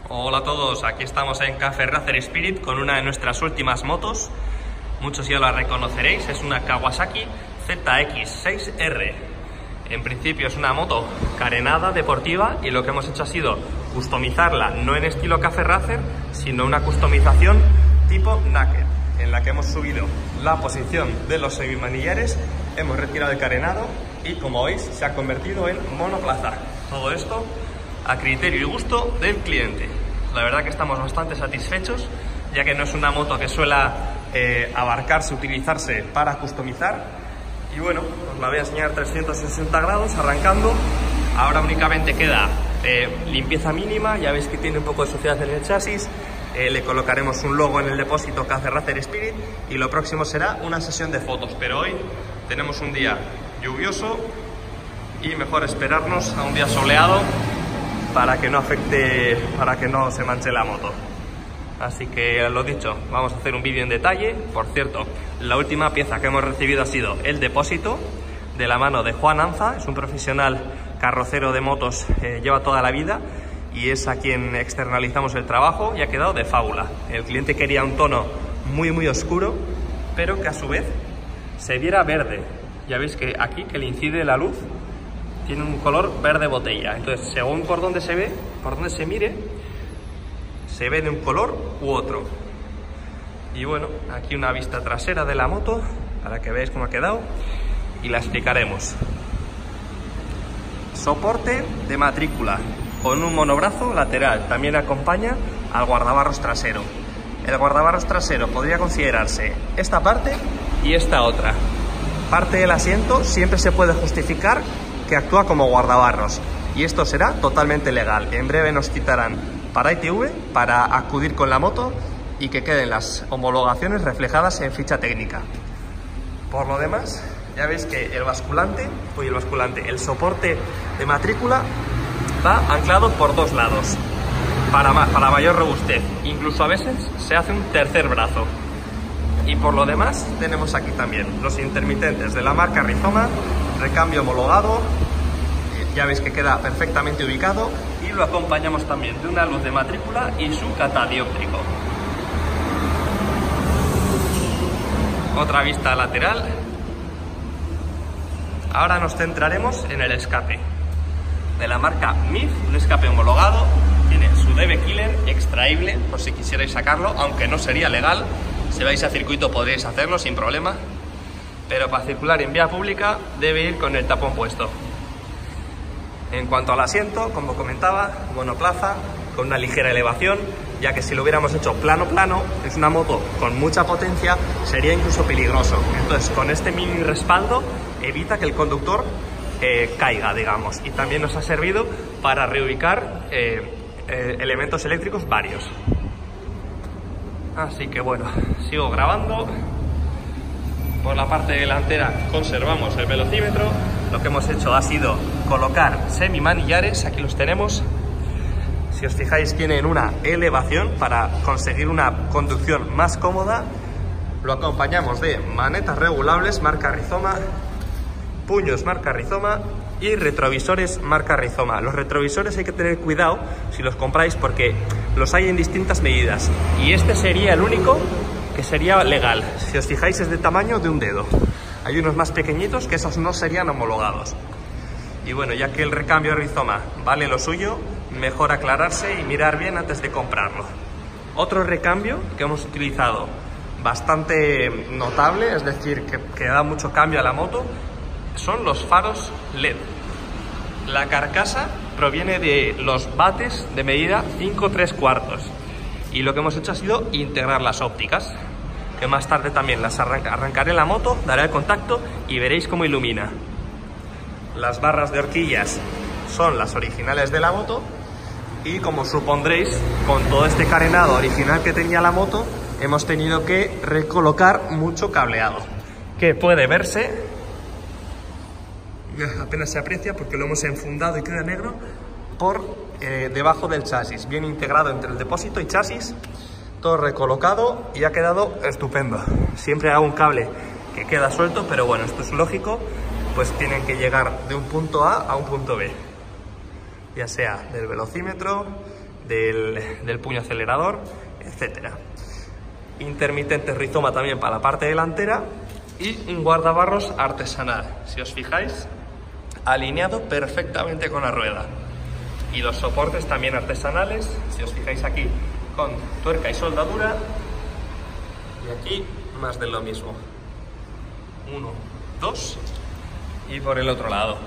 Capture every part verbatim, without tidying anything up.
Hola a todos, aquí estamos en Cafe Racer Spirit con una de nuestras últimas motos. Muchos ya la reconoceréis, es una Kawasaki Z X seis R. En principio es una moto carenada, deportiva, y lo que hemos hecho ha sido customizarla, no en estilo Cafe Racer, sino una customización tipo Naked, en la que hemos subido la posición de los semimanillares, hemos retirado el carenado y, como veis, se ha convertido en monoplaza. Todo esto a criterio y gusto del cliente. La verdad que estamos bastante satisfechos, ya que no es una moto que suela eh, abarcarse, utilizarse para customizar. Y bueno, os la voy a enseñar trescientos sesenta grados arrancando. Ahora únicamente queda eh, limpieza mínima, ya veis que tiene un poco de suciedad en el chasis. Eh, le colocaremos un logo en el depósito Cafe Racer Spirit y lo próximo será una sesión de fotos. Pero hoy tenemos un día lluvioso y mejor esperarnos a un día soleado para que no afecte, para que no se manche la moto. Así que, lo dicho, vamos a hacer un vídeo en detalle. Por cierto, la última pieza que hemos recibido ha sido el depósito de la mano de Juan Anza. Es un profesional carrocero de motos, eh, lleva toda la vida y es a quien externalizamos el trabajo y ha quedado de fábula. El cliente quería un tono muy muy oscuro, pero que a su vez se viera verde. Ya veis que aquí, que le incide la luz, tiene un color verde botella. Entonces, según por donde se ve, por donde se mire, se ve de un color u otro. Y bueno, aquí una vista trasera de la moto para que veáis cómo ha quedado y la explicaremos. Soporte de matrícula con un monobrazo lateral, también acompaña al guardabarros trasero. El guardabarros trasero podría considerarse esta parte y esta otra. Parte del asiento siempre se puede justificar que actúa como guardabarros y esto será totalmente legal. En breve nos citarán para I T V para acudir con la moto y que queden las homologaciones reflejadas en ficha técnica. Por lo demás, ya veis que el basculante, uy, el basculante, el soporte de matrícula va anclado por dos lados para, para mayor robustez. Incluso a veces se hace un tercer brazo. Y por lo demás tenemos aquí también los intermitentes de la marca Rizoma, recambio homologado, ya veis que queda perfectamente ubicado, y lo acompañamos también de una luz de matrícula y su catadióptrico. Otra vista lateral. Ahora nos centraremos en el escape de la marca M I F, un escape homologado, tiene su D B Killer extraíble por si quisierais sacarlo, aunque no sería legal. Si vais a circuito podréis hacerlo sin problema, pero para circular en vía pública debe ir con el tapón puesto. En cuanto al asiento, como comentaba, monoplaza con una ligera elevación, ya que si lo hubiéramos hecho plano plano, es una moto con mucha potencia, sería incluso peligroso. Entonces, con este mini respaldo evita que el conductor eh, caiga, digamos, y también nos ha servido para reubicar eh, eh, elementos eléctricos varios. Así que bueno, sigo grabando. Por la parte delantera conservamos el velocímetro. Lo que hemos hecho ha sido colocar semimanillares, aquí los tenemos. Si os fijáis, tienen una elevación para conseguir una conducción más cómoda. Lo acompañamos de manetas regulables marca Rizoma, puños marca Rizoma y retrovisores marca Rizoma. Los retrovisores hay que tener cuidado si los compráis porque los hay en distintas medidas y este sería el único que sería legal. Si os fijáis, es de tamaño de un dedo. Hay unos más pequeñitos que esos no serían homologados. Y bueno, ya que el recambio Rizoma vale lo suyo, mejor aclararse y mirar bien antes de comprarlo. Otro recambio que hemos utilizado bastante notable, es decir, que, que da mucho cambio a la moto, son los faros L E D. La carcasa proviene de los bates de medida cinco tres cuartos y lo que hemos hecho ha sido integrar las ópticas, que más tarde también las arranca, arrancaré la moto, daré el contacto y veréis cómo ilumina. Las barras de horquillas son las originales de la moto y, como supondréis, con todo este carenado original que tenía la moto, hemos tenido que recolocar mucho cableado, que puede verse, apenas se aprecia porque lo hemos enfundado y queda negro, por eh, debajo del chasis, bien integrado entre el depósito y chasis, todo recolocado y ha quedado estupendo. Siempre hago un cable que queda suelto, pero bueno, esto es lógico, pues tienen que llegar de un punto A a un punto B, ya sea del velocímetro, del, del puño acelerador, etcétera. Intermitente rizoma también para la parte delantera y un guardabarros artesanal, si os fijáis, alineado perfectamente con la rueda. Y los soportes también artesanales, si os fijáis aquí, con tuerca y soldadura. Y aquí más de lo mismo. Uno, dos y por el otro lado.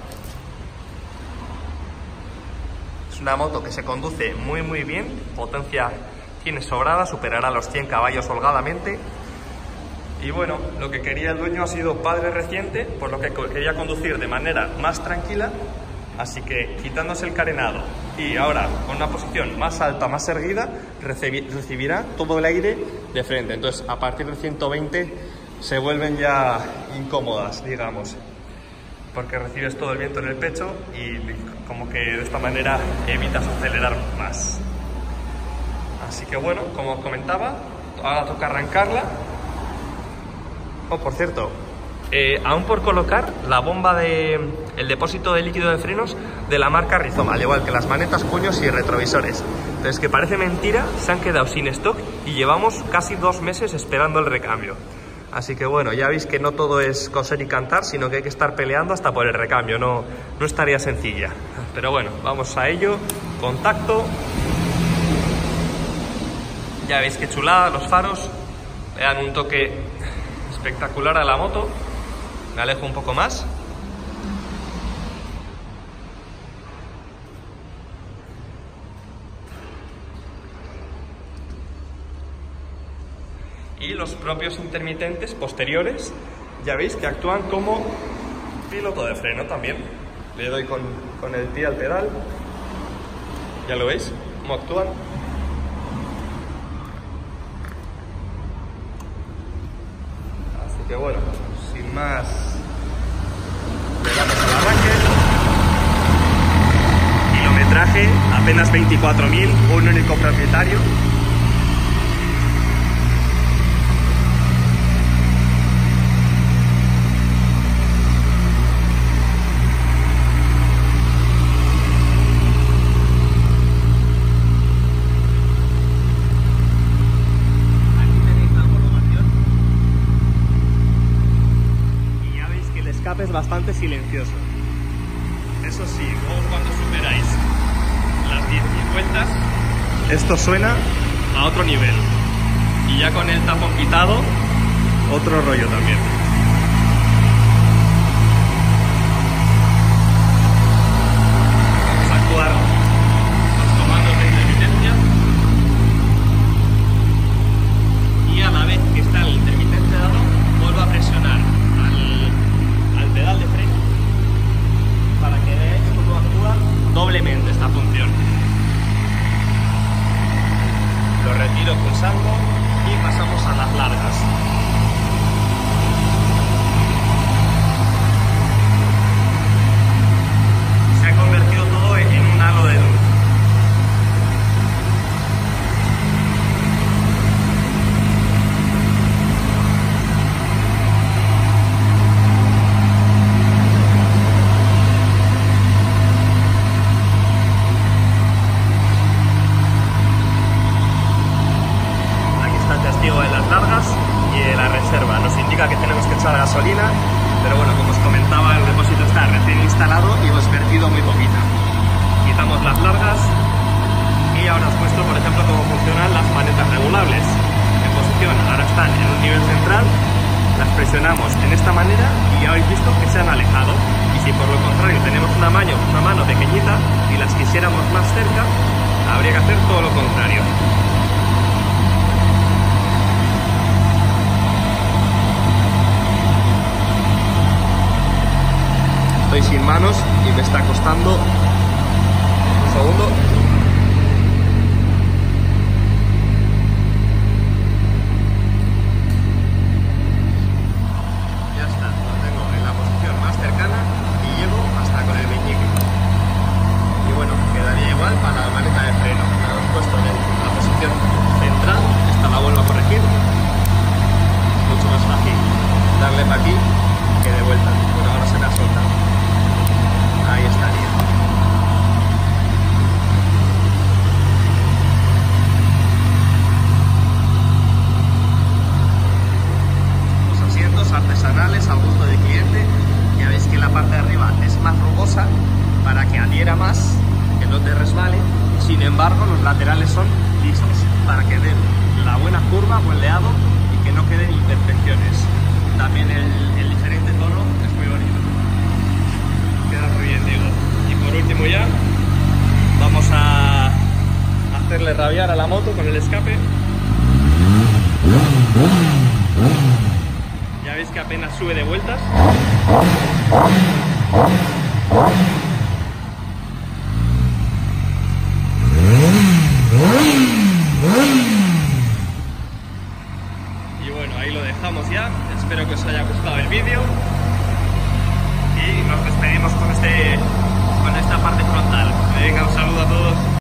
Es una moto que se conduce muy muy bien, potencia tiene sobrada, superará los cien caballos holgadamente. Y bueno, lo que quería el dueño ha sido padre reciente, por lo que quería conducir de manera más tranquila, así que quitándose el carenado y ahora con una posición más alta, más erguida, recibirá todo el aire de frente. Entonces a partir de ciento veinte se vuelven ya incómodas, digamos, porque recibes todo el viento en el pecho y como que de esta manera evitas acelerar más. Así que bueno, como os comentaba, ahora toca arrancarla. Oh, por cierto, eh, aún por colocar la bomba de el depósito de líquido de frenos de la marca Rizoma, al igual que las manetas, puños y retrovisores. Entonces, que parece mentira, se han quedado sin stock y llevamos casi dos meses esperando el recambio. Así que bueno, ya veis que no todo es coser y cantar, sino que hay que estar peleando hasta por el recambio, no, no es tarea sencilla. Pero bueno, vamos a ello, contacto. Ya veis que chulada, los faros le dan un toque espectacular a la moto. Me alejo un poco más. Y los propios intermitentes posteriores, ya veis que actúan como piloto de freno también. Le doy con, con el pie al pedal. Ya lo veis, cómo actúan. Que bueno, sin más, le damos al arranque. Kilometraje apenas veinticuatro mil, un único propietario. Es bastante silencioso. Eso sí, luego cuando superáis las diez mil vueltas, esto suena a otro nivel. Y ya con el tapón quitado, otro rollo también. Vamos a actuar los comandos de intermitencia. Y a la vez que está el intermitente dado, vuelvo a presionar pedal de freno para que veáis cómo actúa doblemente esta función. Lo retiro pulsando y pasamos a las largas. Se ha convertido todo en un halo de luz. En las largas y de la reserva nos indica que tenemos que echar gasolina, pero bueno, como os comentaba, el depósito está recién instalado y hemos vertido muy poquita. Quitamos las largas y ahora os muestro, por ejemplo, cómo funcionan las manetas regulables. En posición, ahora están en un nivel central, las presionamos en esta manera y ya habéis visto que se han alejado. Y si por lo contrario tenemos una mano, una mano pequeñita y las quisiéramos más cerca, habría que hacer todo lo contrario. Estoy sin manos y me está costando un segundo. Ya está, lo tengo en la posición más cercana y llego hasta con el meñique. Y bueno, quedaría igual para la maneta de freno. La hemos puesto en la posición central, esta la vuelvo a corregir. Mucho más fácil darle para aquí que de vuelta. Bueno, ahora se me ha soltado. Ahí estaría. embargo los laterales son lisos para que den la buena curva, buen leado y que no queden imperfecciones. También el, el diferente tono es muy bonito, queda muy bien, digo. Y por último ya vamos a hacerle rabiar a la moto con el escape. Ya veis que apenas sube de vueltas.